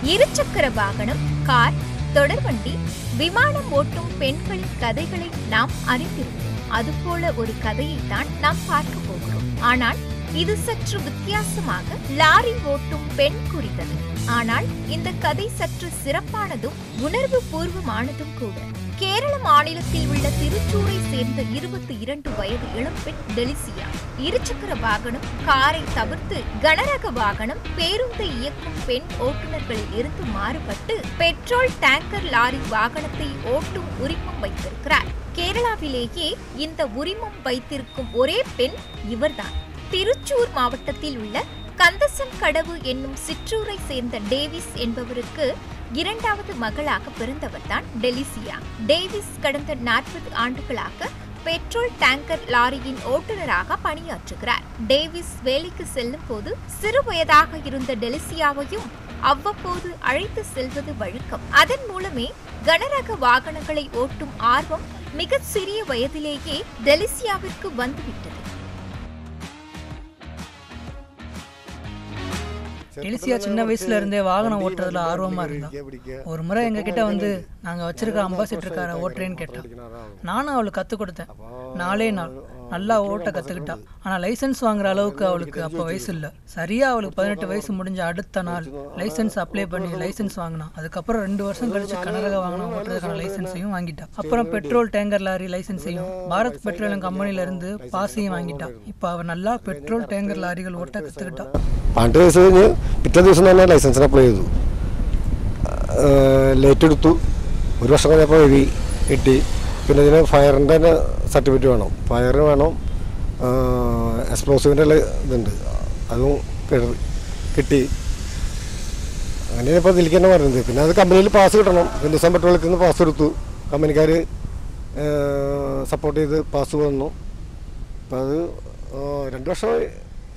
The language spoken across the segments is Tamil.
இருசக்கர வாகனம், கார், தொடர்வண்டி, விமானம் ஓட்டும் பெண்களின் கதைகளை நாம் அறிந்திருக்கிறோம். அதுபோல ஒரு கதையைத்தான் நாம் பார்க்க போகிறோம். ஆனால் இது சற்று வித்தியாசமாக லாரி ஓட்டும் பெண் குறித்தது. ஆனால் இந்த கதை சற்று சிறப்பானதும் உணர்வு பூர்வமானதும் கூட. கேரள மாநிலத்தில் உள்ள திருச்சூரை சேர்ந்த 22 வயது இளம்பெண் டெலிசியா இருசக்கர வாகனம், காரை தவிர்த்து கனரக வாகனம், பேருந்தை இயக்கும் பெண் ஓட்டுநர்களில் இருந்து மாறுபட்டு பெட்ரோல் டேங்கர் லாரி வாகனத்தை ஓட்டும் உரிமம் வைத்திருக்கிறார். கேரளாவிலேயே இந்த உரிமம் வைத்திருக்கும் ஒரே பெண் இவர்தான். திருச்சூர் மாவட்டத்தில் உள்ள கந்தசன் கடவு என்னும் சிற்றூரை சேர்ந்த டேவிஸ் என்பவருக்கு இரண்டாவது மகளாக பிறந்தவர்தான் டெலிசியா. டேவிஸ் கடந்த 40 ஆண்டுகளாக பெட்ரோல் டேங்கர் லாரியின் ஓட்டுநராக பணியாற்றுகிறார். டேவிஸ் வேலைக்கு செல்லும் போது சிறு வயதாக இருந்த டெலிசியாவையும் அவ்வப்போது அழைத்து செல்வது வழக்கம். அதன் மூலமே கனரக வாகனங்களை ஓட்டும் ஆர்வம் மிக சிறிய வயதிலேயே டெலிசியாவிற்கு வந்துவிட்டது. டெலிசியா சின்ன வயசுல இருந்தே வாகனம் ஓட்டுறதுல ஆர்வமா இருந்தா. ஒரு முறை எங்க கிட்ட வந்து நாங்க வச்சிருக்க அம்பாசிடர் காரை ஓட்டுறேன்னு கேட்டான். நானும் அவளுக்கு கத்து கொடுத்தேன். 4 நாள் நல்லா ஓட்ட கத்துக்கிட்டா. ஆனா லைசன்ஸ் வாங்குற அளவுக்கு அவளுக்கு அப்ப வயசு இல்ல. சரியா அவளுக்கு 18 வயசு முடிஞ்ச அடுத்த நாள் லைசன்ஸ் அப்ளை பண்ணி லைசன்ஸ் வாங்கினா. அதுக்கப்புறம் 2 வருஷம் கழிச்சு கனரக வாகனம் ஓட்டுறதுக்கான லைசன்ஸையும் வாங்கிட்டா. அப்புறம் பெட்ரோல் டேங்கர் லாரி லைசன்ஸையும் பாரத் பெட்ரோலியம் கம்பெனில இருந்து பாஸையும் வாங்கிட்டா. இப்ப அவ நல்லா பெட்ரோல் டேங்கர் லாரிகள் ஓட்ட கத்துக்கிட்டா. 12 വയസ്സ് കഴിഞ്ഞ് പിറ്റേ ദിവസം തന്നെ ലൈസൻസിന് അപ്ലൈ ചെയ്തു. ലേറ്റ് എടുത്തു. 1 വർഷം കഴിഞ്ഞപ്പോൾ എഴുതി കിട്ടി. പിന്നെ ഇതിന് ഫയറിൻ്റെ തന്നെ സർട്ടിഫിക്കറ്റ് വേണം. ഫയർ വേണം, എക്സ്പ്ലോസീവിൻ്റെ ഇതുണ്ട്, അതും കിട്ടി. അങ്ങനെയാണ് ഇപ്പോൾ ഇതിലേക്ക് തന്നെ പറയുന്നത്. പിന്നെ അത് കമ്പനിയിൽ പാസ് കിട്ടണം. ഹിന്ദുസ്ഥാൻ പെട്രോളിൽ നിന്ന് പാസ് എടുത്തു. കമ്പനിക്കാർ സപ്പോർട്ട് ചെയ്ത് പാസ് വന്നു. അപ്പോൾ അത് 2 വർഷമായി.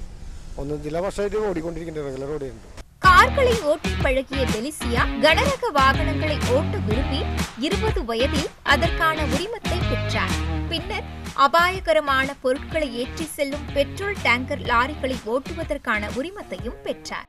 கார்களை ஓட்டி பழகிய டெலிசியா கனரக வாகனங்களை ஓட்ட விரும்பி 20 வயதில் அதற்கான உரிமத்தை பெற்றார். பின்னர் அபாயகரமான பொருட்களை ஏற்றி செல்லும் பெட்ரோல் டேங்கர் லாரிகளை ஓட்டுவதற்கான உரிமத்தையும் பெற்றார்.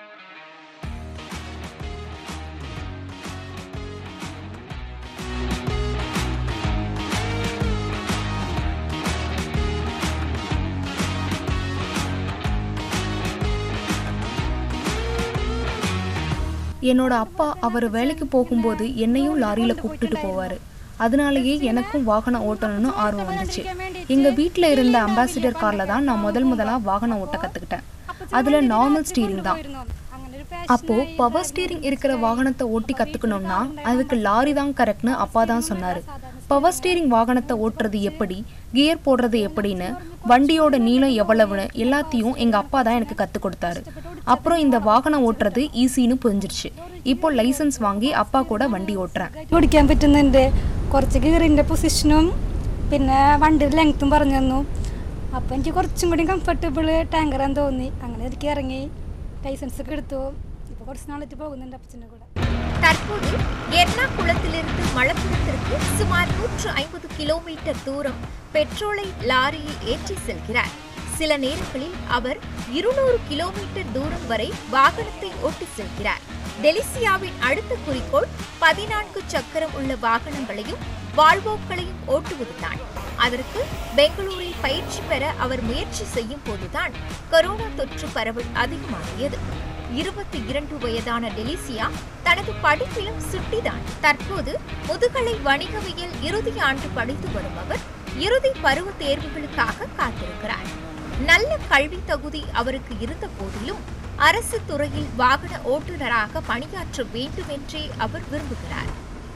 என்னோட அப்பா அவர் வேலைக்கு போகும்போது என்னையும் லாரியில் கூப்பிட்டுட்டு போவார். அதனாலேயே எனக்கும் வாகனம் ஓட்டணும்னு ஆர்வம் வந்துச்சு. எங்கள் வீட்டில் இருந்த அம்பாசிடர் காரில் தான் நான் முதலாக வாகனம் ஓட்ட கற்றுக்கிட்டேன். அதில் நார்மல் ஸ்டீரிங் தான். அப்போது பவர் ஸ்டீரிங் இருக்கிற வாகனத்தை ஓட்டி கற்றுக்கணும்னா அதுக்கு லாரி தான் கரெக்ட்னு அப்பா தான் சொன்னார். பவர் ஸ்டீரிங் வாகனத்தை ஓட்டுறது எப்படி, கியர் போடுறது எப்படின்னு, வண்டியோட நீளம் எவ்வளவுன்னு எல்லாத்தையும் எங்கள் அப்பா தான் எனக்கு கற்றுக் கொடுத்தாரு. அப்புறம் இந்த வாகனம் ஓட்டுறது ஈஸின்னு புரிஞ்சிருச்சு. இப்போ லைசன்ஸ் வாங்கி அப்பா கூட வண்டி ஓட்டுறேன். ഓടിക്കാൻ പറ്റുന്നുണ്ട്. കുറച്ച് ഗിയറിൻ്റെ പൊസിഷനും പിന്നെ വണ്ടിയുടെ ലെങ്ത്തും പറഞ്ഞു തന്നു. അപ്പോൾ എനിക്ക് കുറച്ചും കൂടി കംഫർട്ടബിൾ ടാങ്കറാന്ന് തോന്നി. അങ്ങനെ എനിക്ക് ഇറങ്ങി லைசன்ஸ் ഒക്കെ എടുത്തു. ഇപ്പോൾ കുറച്ച് നാളായിട്ട് പോകുന്നുണ്ട് അപ്പച്ചൻ്റെ കൂടെ. தற்போது எர்ணாகுளத்திலிருந்து மலப்புரத்திற்கு சுமார் 150 கிலோமீட்டர் தூரம் பெட்ரோலை லாரியில் ஏற்றி செல்கிறார். சில நேரங்களில் அவர் 200 கிலோமீட்டர் தூரம் வரை வாகனத்தை ஓட்டி செல்கிறார். டெலிசியாவின் அடுத்த குறிக்கோள் 14 சக்கரம் உள்ள வாகனங்களையும் வால்வோக்களையும் ஓட்டுவதுதான். அதற்கு பெங்களூரில் பயிற்சி பெற அவர் முயற்சி செய்யும் போதுதான் கொரோனா தொற்று பரவல் அதிகமாகியது. 22 வயதான டெலிசியா தனது படிப்பிலும் சுட்டிதான். தற்போது முதுகலை வணிகவியல் இறுதி ஆண்டு படித்து வரும் அவர் இறுதி பருவ தேர்வுகளுக்காக காத்திருக்கிறார். நல்ல கல்வி தகுதி அவருக்கு இருந்த போதிலும் அரசு துறையில் வாகன ஓட்டுநராக பணியாற்ற வேண்டும் என்றே அவர் விரும்புகிறார்.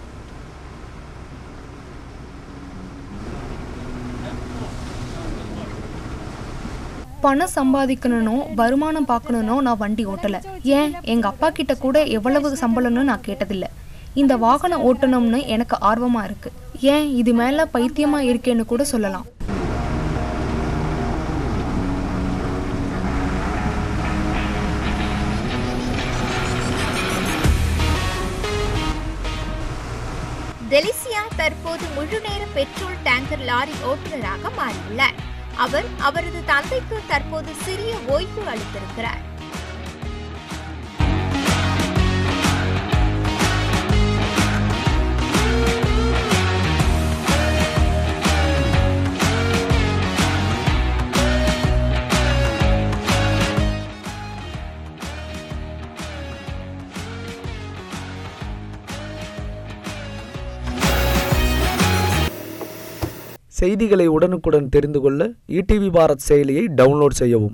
பணம் சம்பாதிக்கணும், வருமானம் பார்க்கணும் நான் வண்டி ஓட்டலை. ஏன் எங்கள் அப்பா கிட்ட கூட எவ்வளவு சம்பளம்னு நான் கேட்டதில்லை. இந்த வாகனம் ஓட்டணும்னு எனக்கு ஆர்வமாக இருக்கு. ஏன் இது மேலே பைத்தியமாக இருக்கேன்னு கூட சொல்லலாம். டெலிசியா தற்போது முழுநேர பெட்ரோல் டேங்கர் லாரி ஓட்டுநராக மாறியுள்ளார். அவர் அவரது தந்தைக்கு தற்போது சிறிய ஓய்வு அளித்திருக்கிறார். செய்திகளை உடனுக்குடன் தெரிந்து கொள்ள ETV பாரத் செயலியை டவுன்லோட் செய்யவும்.